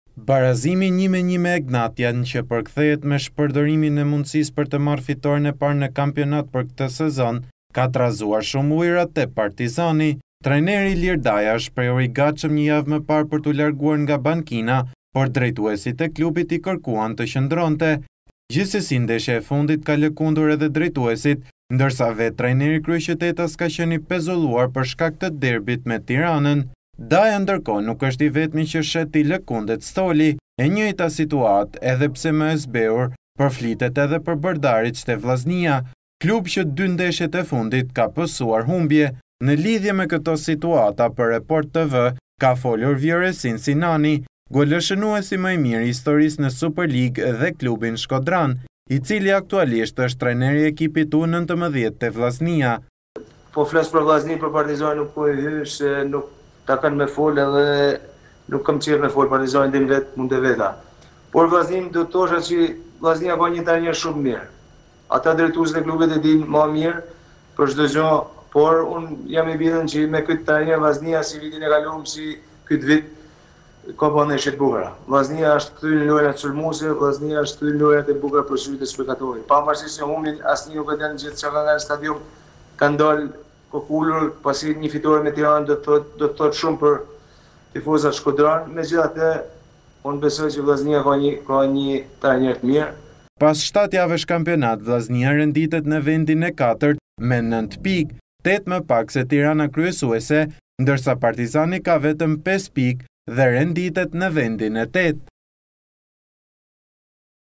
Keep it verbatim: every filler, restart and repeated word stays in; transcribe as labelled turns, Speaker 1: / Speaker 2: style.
Speaker 1: Barazimi një me një me Egnatian që përkthehet me shpërdorimin e mundësisë për të marrë fitoren e parë në kampionat për këtë sezon, ka trazuar shumë ujërat te Partizani. Trajneri Ilir Daja shprehur i gatshëm një javë më parë për t'u larguar nga bankina, por drejtuesit e klubit i kërkuan të qëndronte. Gjithsesi ndeshja e fundit ka lëkundur edhe drejtuesit, ndërsa vetë trajneri kryeqytetas ka qenë i pezulluar për shkak të derbit me Tiranën. Daja ndërkohë nuk është i vetmi që shet i lëkundet Stoli, e njëjta situatë edhe pse më e zbehur, përflitet edhe për bërdarit Ste Vllaznia, klub që dy ndeshjet e fundit ka pësuar humbje. Në lidhje me këto situata për Report T V, ka folur Vjoresin Sinani, goleshënuesi më i mirë i historisë në Super League dhe klubin Shkodran, i cili aktualisht është trajneri i ekipit U nëntëmbëdhjetë te Vllaznia.
Speaker 2: Po flas për Vllaznin, për Partizan nuk po e hy, se nuk ta kanë me fol edhe nuk kam qef me fol Partizan dhe vetë mund të veta. Por Vllaznin do të thosha që Vllaznia ka një trajner shumë mirë. Ata drejtuesit e klubit e dinë më mirë për çdo gjë, por unë jam i bindur që me këtë trajner Vllaznia si vitin e kaluar, si këtë vit ka bën ndeshje të bukura. Vllaznia është kthyer në lojrat sulmuese, Vllaznia është kthyer në lojrat e bukura për sytë e spektatorit. Pavarësisht se humbin, asnjë nuk e kanë gjithë çka nga stadium, kanë dalë kokullur, pasi një fitore me Tiranë do të thot, do të thot shumë për tifozat Shkodran. Megjithatë, unë besoj që Vllaznia ka një ka një trajner të mirë.
Speaker 1: Pas shtatë javësh kampionat, Vllaznia renditet në vendin e katërt me nëntë pikë, tetë më pak se Tirana kryesuese, ndërsa Partizani ka vetëm pesë pikë dhe renditet në vendin e tetë.